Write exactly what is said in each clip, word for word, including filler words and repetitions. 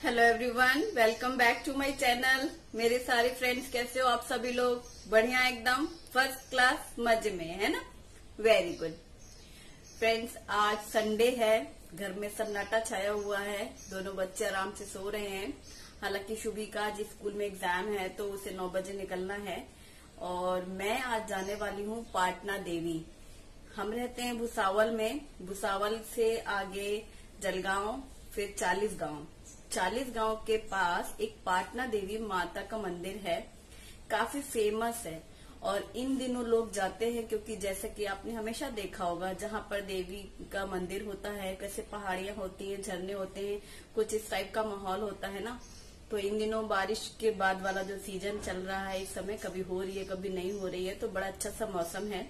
Hello everyone, welcome back to my channel. मेरे सारे friends कैसे हो आप सभी लोग? बढ़िया, एकदम फर्स्ट क्लास, मजे में है ना। वेरी गुड फ्रेंड्स, आज संडे है, घर में सन्नाटा छाया हुआ है, दोनों बच्चे आराम से सो रहे हैं। हालांकि शुभी का आज स्कूल में एग्जाम है तो उसे नौ बजे निकलना है और मैं आज जाने वाली हूँ पाटना देवी। हम रहते हैं भुसावल में, भुसावल से आगे जलगांव, फिर चालीस गांव। चालीस गांव के पास एक पाटना देवी माता का मंदिर है, काफी फेमस है और इन दिनों लोग जाते हैं क्योंकि जैसे कि आपने हमेशा देखा होगा जहां पर देवी का मंदिर होता है कैसे पहाड़ियां होती हैं, झरने होते हैं, कुछ इस टाइप का माहौल होता है ना। तो इन दिनों बारिश के बाद वाला जो सीजन चल रहा है, इस समय कभी हो रही है कभी नहीं हो रही है, तो बड़ा अच्छा सा मौसम है।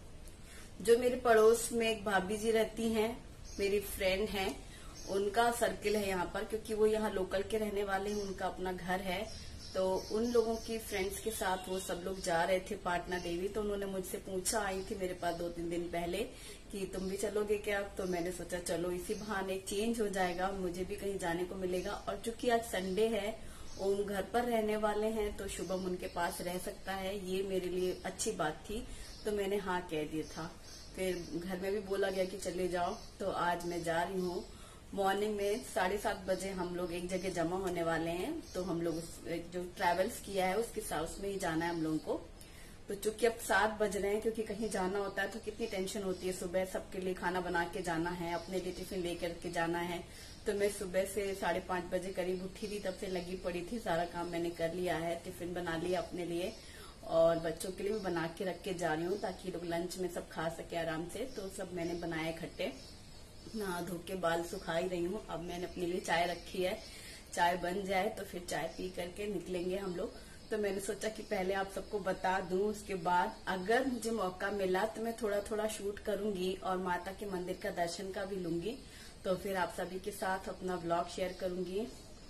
जो मेरे पड़ोस में एक भाभी जी रहती हैं, मेरी फ्रेंड हैं, उनका सर्किल है यहाँ पर, क्योंकि वो यहाँ लोकल के रहने वाले हैं, उनका अपना घर है। तो उन लोगों की फ्रेंड्स के साथ वो सब लोग जा रहे थे पाटना देवी। तो उन्होंने मुझसे पूछा, आई थी मेरे पास दो तीन दिन पहले, कि तुम भी चलोगे क्या? तो मैंने सोचा चलो, इसी बहाने चेंज हो जाएगा, मुझे भी कहीं जाने को मिलेगा। और चूंकि आज संडे है, ओम घर पर रहने वाले हैं तो शुभम उनके पास रह सकता है, ये मेरे लिए अच्छी बात थी, तो मैंने हाँ कह दिया था। फिर घर में भी बोला गया कि चले जाओ, तो आज मैं जा रही हूँ। मॉर्निंग में साढ़े सात बजे हम लोग एक जगह जमा होने वाले हैं, तो हम लोग जो ट्रैवल्स किया है उसके साथ उसमें ही जाना है हम लोगों को। तो चूंकि अब सात बज रहे हैं, क्योंकि कहीं जाना होता है तो कितनी टेंशन होती है, सुबह सबके लिए खाना बना के जाना है, अपने लिए टिफिन लेकर के जाना है। तो मैं सुबह से साढ़े पांच बजे करीब उठी थी, तब से लगी पड़ी थी, सारा काम मैंने कर लिया है, टिफिन बना लिया अपने लिए और बच्चों के लिए भी बना के रख के जा रही हूँ ताकि लोग लंच में सब खा सके आराम से। तो सब मैंने बनाए इकट्ठे, नहा धो के बाल सुखा ही रही हूँ। अब मैंने अपने लिए चाय रखी है, चाय बन जाए तो फिर चाय पी करके निकलेंगे हम लोग। तो मैंने सोचा कि पहले आप सबको बता दूं, उसके बाद अगर मुझे मौका मिला तो मैं थोड़ा थोड़ा शूट करूंगी और माता के मंदिर का दर्शन का भी लूंगी। तो फिर आप सभी के साथ अपना व्लॉग शेयर करूंगी।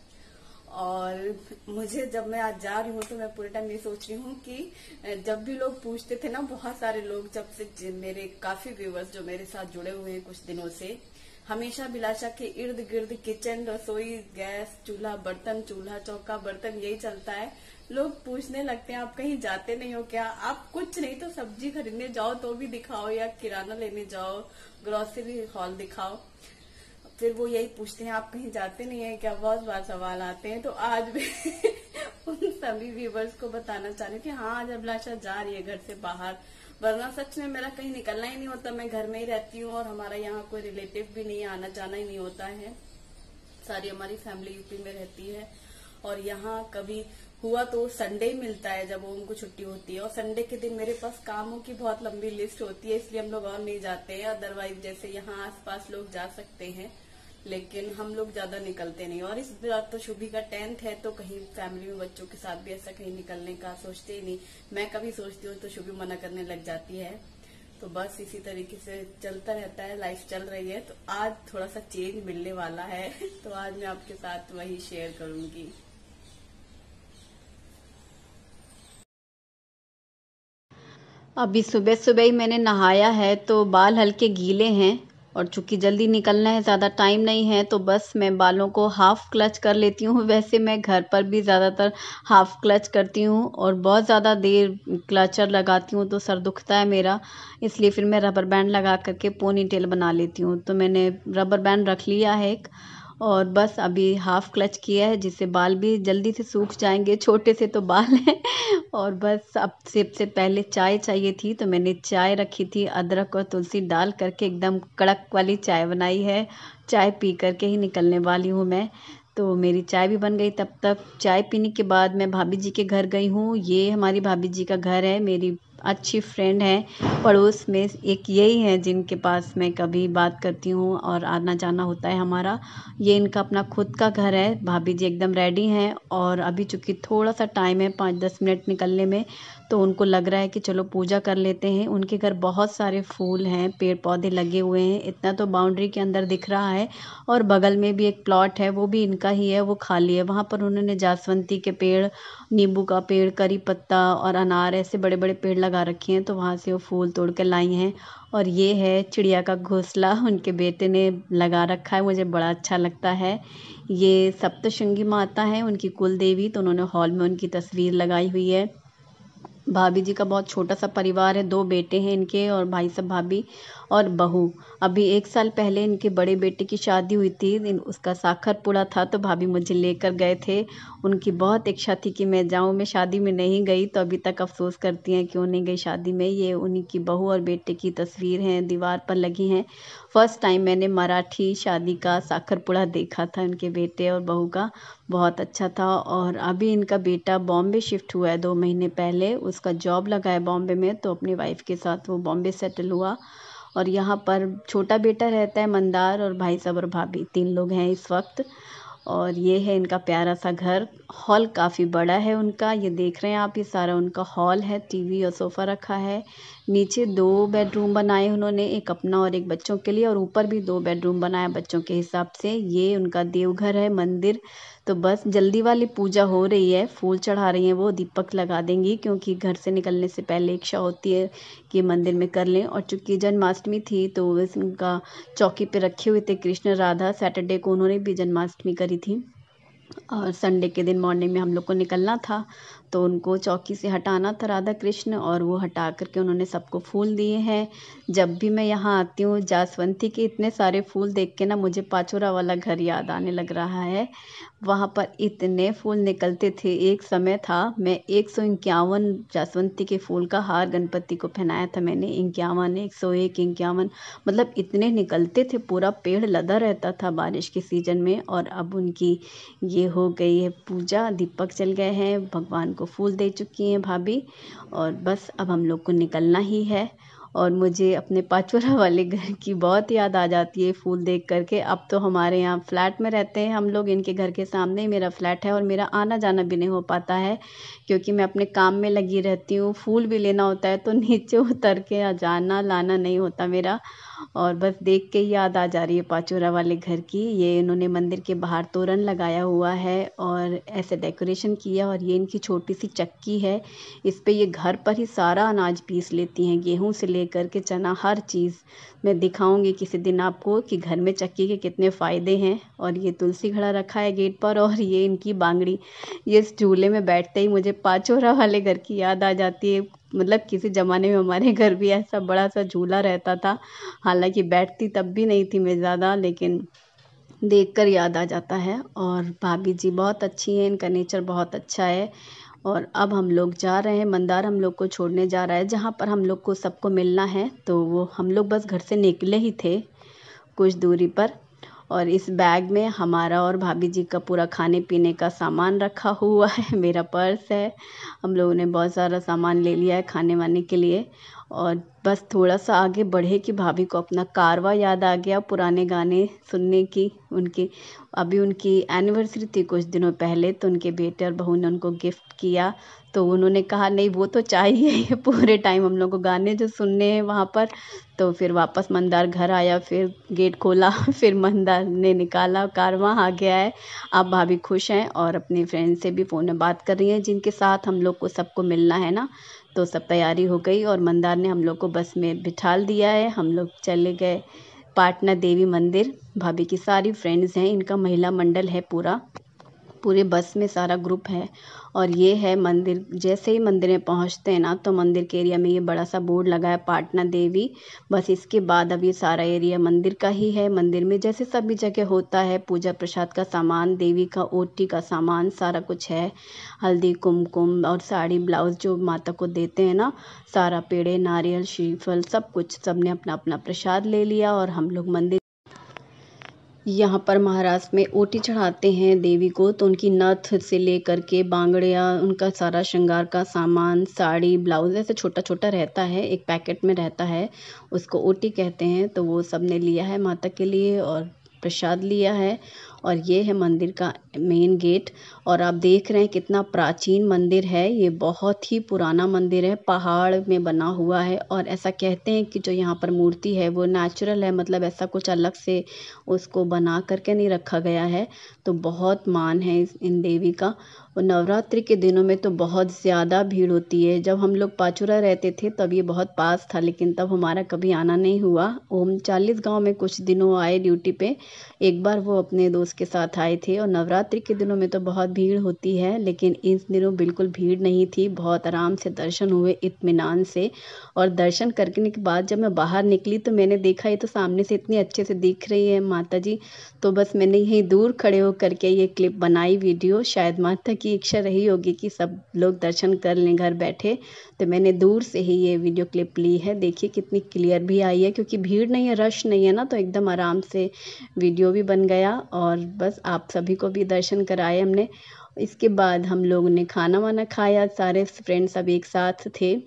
और मुझे जब मैं आज जा रही हूँ तो मैं पूरे टाइम ये सोच रही हूँ कि जब भी लोग पूछते थे ना, बहुत सारे लोग, जब से मेरे काफी व्यूअर्स जो मेरे साथ जुड़े हुए हैं कुछ दिनों से, हमेशा बिलाशा के इर्द गिर्द किचन, रसोई, गैस, चूल्हा, बर्तन, चूल्हा, चौका, बर्तन, यही चलता है। लोग पूछने लगते हैं, आप कहीं जाते नहीं हो क्या? आप कुछ नहीं तो सब्जी खरीदने जाओ तो भी दिखाओ, या किराना लेने जाओ, ग्रोसरी हॉल दिखाओ। फिर वो यही पूछते हैं, आप कहीं जाते नहीं है क्या? बहुत बार सवाल आते हैं। तो आज भी उन सभी व्यूवर्स को बताना चाह रही हूँ कि हाँ, आज अभिलाषा जा रही है घर से बाहर, वरना सच में मेरा कहीं निकलना ही नहीं होता। मैं घर में ही रहती हूँ और हमारा यहाँ कोई रिलेटिव भी नहीं है, आना जाना ही नहीं होता है। सारी हमारी फैमिली यूपी में रहती है और यहाँ कभी हुआ तो संडे ही मिलता है जब उनको छुट्टी होती है। और संडे के दिन मेरे पास कामों की बहुत लंबी लिस्ट होती है, इसलिए हम लोग और नहीं जाते हैं। अदरवाइज जैसे यहाँ आसपास लोग जा सकते हैं, लेकिन हम लोग ज्यादा निकलते नहीं। और इस बार तो शुभी का टेंथ है, तो कहीं फैमिली में बच्चों के साथ भी ऐसा कहीं निकलने का सोचते ही नहीं। मैं कभी सोचती हूँ तो शुभी मना करने लग जाती है। तो बस इसी तरीके से चलता रहता है, लाइफ चल रही है। तो आज थोड़ा सा चेंज मिलने वाला है, तो आज मैं आपके साथ वही शेयर करूंगी। अभी सुबह सुबह ही मैंने नहाया है तो बाल हल्के गीले हैं और चूंकि जल्दी निकलना है, ज़्यादा टाइम नहीं है, तो बस मैं बालों को हाफ क्लच कर लेती हूँ। वैसे मैं घर पर भी ज़्यादातर हाफ क्लच करती हूँ और बहुत ज़्यादा देर क्लचर लगाती हूँ तो सर दुखता है मेरा, इसलिए फिर मैं रबर बैंड लगा करके पोनी टेल बना लेती हूँ। तो मैंने रबर बैंड रख लिया है एक और बस अभी हाफ क्लच किया है, जिससे बाल भी जल्दी से सूख जाएंगे, छोटे से तो बाल हैं। और बस अब सबसे पहले चाय चाहिए थी, तो मैंने चाय रखी थी, अदरक और तुलसी डाल करके एकदम कड़क वाली चाय बनाई है। चाय पी करके ही निकलने वाली हूँ मैं। तो मेरी चाय भी बन गई। तब तक चाय पीने के बाद मैं भाभी जी के घर गई हूँ। ये हमारी भाभी जी का घर है, मेरी अच्छी फ्रेंड है, पड़ोस में एक यही है जिनके पास मैं कभी बात करती हूँ और आना जाना होता है हमारा। ये इनका अपना खुद का घर है। भाभी जी एकदम रेडी हैं और अभी चूँकि थोड़ा सा टाइम है, पाँच दस मिनट निकलने में, तो उनको लग रहा है कि चलो पूजा कर लेते हैं। उनके घर बहुत सारे फूल हैं, पेड़ पौधे लगे हुए हैं, इतना तो बाउंड्री के अंदर दिख रहा है। और बगल में भी एक प्लॉट है, वो भी इनका ही है, वो खाली है। वहाँ पर उन्होंने जासवंती के पेड़, नींबू का पेड़, करी पत्ता और अनार, ऐसे बड़े बड़े पेड़ लगा लगा रखी हैं, तो वहाँ से वो फूल तोड़ कर लाई हैं। और ये है चिड़िया का घोंसला, उनके बेटे ने लगा रखा है, मुझे बड़ा अच्छा लगता है। ये सप्तशृंगी माता है, उनकी कुल देवी, तो उन्होंने हॉल में उनकी तस्वीर लगाई हुई है। भाभी जी का बहुत छोटा सा परिवार है, दो बेटे हैं इनके और भाई साहब भाभी और बहू। अभी एक साल पहले इनके बड़े बेटे की शादी हुई थी, उसका साखर पुड़ा था, तो भाभी मुझे लेकर गए थे। उनकी बहुत इच्छा थी कि मैं जाऊं, मैं शादी में नहीं गई, तो अभी तक अफसोस करती हैं क्यों नहीं गई शादी में। ये उन्हीं की बहू और बेटे की तस्वीर हैं, दीवार पर लगी हैं। फर्स्ट टाइम मैंने मराठी शादी का साखर पुड़ा देखा था इनके बेटे और बहू का, बहुत अच्छा था। और अभी इनका बेटा बॉम्बे शिफ्ट हुआ है दो महीने पहले, उसका जॉब लगा है बॉम्बे में, तो अपनी वाइफ के साथ वो बॉम्बे सेटल हुआ। और यहाँ पर छोटा बेटा रहता है मंदार, और भाई साहब और भाभी तीन लोग हैं इस वक्त। और ये है इनका प्यारा सा घर। हॉल काफ़ी बड़ा है उनका, ये देख रहे हैं आप, ये सारा उनका हॉल है। टीवी और सोफ़ा रखा है। नीचे दो बेडरूम बनाए उन्होंने, एक अपना और एक बच्चों के लिए, और ऊपर भी दो बेडरूम बनाया बच्चों के हिसाब से। ये उनका देवघर है, मंदिर। तो बस जल्दी वाली पूजा हो रही है, फूल चढ़ा रही हैं वो, दीपक लगा देंगी, क्योंकि घर से निकलने से पहले इच्छा होती है कि मंदिर में कर लें। और चूँकि जन्माष्टमी थी तो उनका चौकी पे रखे हुए थे कृष्ण राधा, सैटरडे को उन्होंने भी जन्माष्टमी करी थी, और संडे के दिन मॉर्निंग में हम लोग को निकलना था, तो उनको चौकी से हटाना था राधा कृष्ण, और वो हटा करके उन्होंने सबको फूल दिए हैं। जब भी मैं यहाँ आती हूँ, जासवंती के इतने सारे फूल देख के ना मुझे पाचोरा वाला घर याद आने लग रहा है। वहाँ पर इतने फूल निकलते थे, एक समय था मैं एक सौ इक्यावन जासवंती के फूल का हार गणपति को पहनाया था मैंने। इक्यावन, एक सौ एक, इक्यावन, मतलब इतने निकलते थे, पूरा पेड़ लदा रहता था बारिश के सीजन में। और अब उनकी ये हो गई है पूजा, दीपक जल गए हैं, भगवान को फूल दे चुकी हैं भाभी, और बस अब हम लोग को निकलना ही है। और मुझे अपने पाचोरा वाले घर की बहुत याद आ जाती है फूल देख करके। अब तो हमारे यहाँ फ्लैट में रहते हैं हम लोग, इनके घर के सामने ही मेरा फ्लैट है, और मेरा आना जाना भी नहीं हो पाता है क्योंकि मैं अपने काम में लगी रहती हूँ। फूल भी लेना होता है तो नीचे उतर के जाना लाना नहीं होता मेरा। और बस देख के याद आ जा रही है पाचोरा वाले घर की। ये इन्होंने मंदिर के बाहर तोरण लगाया हुआ है और ऐसे डेकोरेशन किया, और ये इनकी छोटी सी चक्की है, इस पे ये घर पर ही सारा अनाज पीस लेती हैं, गेहूं से लेकर के चना, हर चीज़। मैं दिखाऊंगी किसी दिन आपको कि घर में चक्की के कितने फ़ायदे हैं। और ये तुलसी घड़ा रखा है गेट पर, और ये इनकी बांगड़ी। ये इस झूले में बैठते ही मुझे पाचोरा वाले घर की याद आ जाती है। मतलब किसी ज़माने में हमारे घर भी ऐसा बड़ा सा झूला रहता था, हालांकि बैठती तब भी नहीं थी मैं ज़्यादा, लेकिन देखकर याद आ जाता है। और भाभी जी बहुत अच्छी हैं, इनका नेचर बहुत अच्छा है। और अब हम लोग जा रहे हैं, मंदार हम लोग को छोड़ने जा रहा है जहाँ पर हम लोग को सबको मिलना है। तो वो हम लोग बस घर से निकले ही थे कुछ दूरी पर, और इस बैग में हमारा और भाभी जी का पूरा खाने पीने का सामान रखा हुआ है। मेरा पर्स है, हम लोगों ने बहुत सारा सामान ले लिया है खाने वाने के लिए। और बस थोड़ा सा आगे बढ़े कि भाभी को अपना कारवा याद आ गया, पुराने गाने सुनने की उनकी। अभी उनकी एनिवर्सरी थी कुछ दिनों पहले, तो उनके बेटे और बहू ने उनको गिफ्ट किया, तो उन्होंने कहा नहीं वो तो चाहिए ही पूरे टाइम हम लोग को गाने जो सुनने हैं वहाँ पर। तो फिर वापस मंदार घर आया, फिर गेट खोला, फिर मंदार ने निकाला, कारवा आ गया है। अब भाभी खुश हैं और अपने फ्रेंड से भी फ़ोन में बात कर रही हैं जिनके साथ हम लोग को सबको मिलना है ना। तो सब तैयारी हो गई और मंदार ने हम लोग को बस में बिठाल दिया है। हम लोग चले गए पाटना देवी मंदिर। भाभी की सारी फ्रेंड्स हैं, इनका महिला मंडल है पूरा, पूरे बस में सारा ग्रुप है। और ये है मंदिर। जैसे ही मंदिर में पहुंचते हैं ना, तो मंदिर के एरिया में ये बड़ा सा बोर्ड लगा है पाटना देवी। बस इसके बाद अब ये सारा एरिया मंदिर का ही है। मंदिर में जैसे सभी जगह होता है, पूजा प्रसाद का सामान, देवी का ओटी का सामान, सारा कुछ है। हल्दी कुमकुम और साड़ी ब्लाउज जो माता को देते हैं ना, सारा पेड़े नारियल श्रीफल सब कुछ, सबने अपना अपना प्रसाद ले लिया। और हम लोग मंदिर, यहाँ पर महाराष्ट्र में ओटी चढ़ाते हैं देवी को, तो उनकी नथ से लेकर के बांगड़िया, उनका सारा श्रृंगार का सामान, साड़ी ब्लाउज ऐसे छोटा छोटा रहता है, एक पैकेट में रहता है, उसको ओटी कहते हैं। तो वो सब ने लिया है माता के लिए और प्रसाद लिया है। और ये है मंदिर का मेन गेट। और आप देख रहे हैं कितना प्राचीन मंदिर है। ये बहुत ही पुराना मंदिर है, पहाड़ में बना हुआ है। और ऐसा कहते हैं कि जो यहाँ पर मूर्ति है वो नेचुरल है, मतलब ऐसा कुछ अलग से उसको बना करके नहीं रखा गया है। तो बहुत मान है इस इन देवी का। और नवरात्रि के दिनों में तो बहुत ज़्यादा भीड़ होती है। जब हम लोग पाचुरा रहते थे तब ये बहुत पास था, लेकिन तब हमारा कभी आना नहीं हुआ। ओम चालीस गांव में कुछ दिनों आए ड्यूटी पे, एक बार वो अपने दोस्त के साथ आए थे। और नवरात्रि के दिनों में तो बहुत भीड़ होती है, लेकिन इस दिनों बिल्कुल भीड़ नहीं थी। बहुत आराम से दर्शन हुए इत्मीनान से। और दर्शन करने के बाद जब मैं बाहर निकली तो मैंने देखा ये तो सामने से इतनी अच्छे से दिख रही है माता जी। तो बस मैंने यहीं दूर खड़े होकर के ये क्लिप बनाई वीडियो। शायद माता की इच्छा रही होगी कि सब लोग दर्शन कर लें घर बैठे, तो मैंने दूर से ही ये वीडियो क्लिप ली है। देखिए कितनी क्लियर भी आई है, क्योंकि भीड़ नहीं है, रश नहीं है ना, तो एकदम आराम से वीडियो भी बन गया। और बस आप सभी को भी दर्शन कराए हमने। इसके बाद हम लोगों ने खाना वाना खाया, सारे फ्रेंड्स सब एक साथ थे।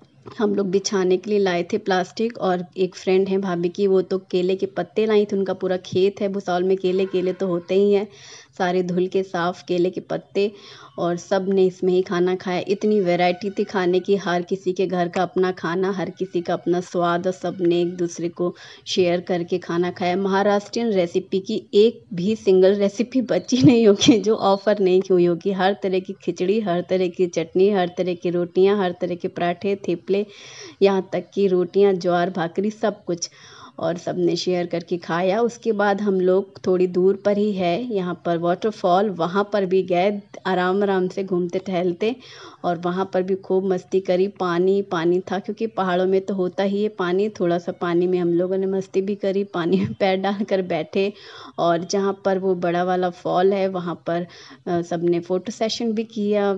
हम लोग बिछाने के लिए लाए थे प्लास्टिक। और एक फ्रेंड है भाभी की, वो तो केले के पत्ते लाई थी। उनका पूरा खेत है भुसावल में, केले केले तो होते ही हैं, सारे धुल के साफ केले के पत्ते। और सब ने इसमें ही खाना खाया। इतनी वैरायटी थी खाने की, हर किसी के घर का अपना खाना, हर किसी का अपना स्वाद, और सब ने एक दूसरे को शेयर करके खाना खाया। महाराष्ट्रियन रेसिपी की एक भी सिंगल रेसिपी बची नहीं होगी जो ऑफ़र नहीं हुई होगी। हर तरह की खिचड़ी, हर तरह की चटनी, हर तरह की रोटियां, हर तरह के पराठे, थेपले, यहाँ तक कि रोटियां, ज्वार भाकरी, सब कुछ। और सब ने शेयर करके खाया। उसके बाद हम लोग थोड़ी दूर पर ही है यहाँ पर वाटरफॉल, वहाँ पर भी गए आराम आराम से घूमते टहलते। और वहाँ पर भी खूब मस्ती करी। पानी पानी था, क्योंकि पहाड़ों में तो होता ही है पानी। थोड़ा सा पानी में हम लोगों ने मस्ती भी करी, पानी में पैर डाल कर बैठे। और जहाँ पर वो बड़ा वाला फॉल है वहाँ पर सब ने फ़ोटो सेशन भी किया।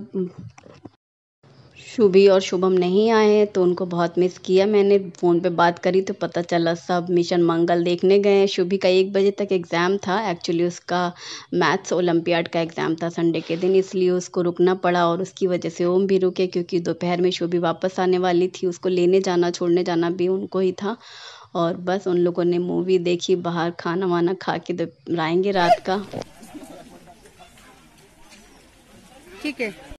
शुभी और शुभम नहीं आए हैं तो उनको बहुत मिस किया। मैंने फ़ोन पे बात करी तो पता चला सब मिशन मंगल देखने गए हैं। शुभी का एक बजे तक एग्ज़ाम था, एक्चुअली उसका मैथ्स ओलंपियाड का एग्ज़ाम था संडे के दिन, इसलिए उसको रुकना पड़ा। और उसकी वजह से ओम भी रुके, क्योंकि दोपहर में शुभी वापस आने वाली थी, उसको लेने जाना छोड़ने जाना भी उनको ही था। और बस उन लोगों ने मूवी देखी, बाहर खाना वाना खा के तो आएंगे रात का। ठीक है।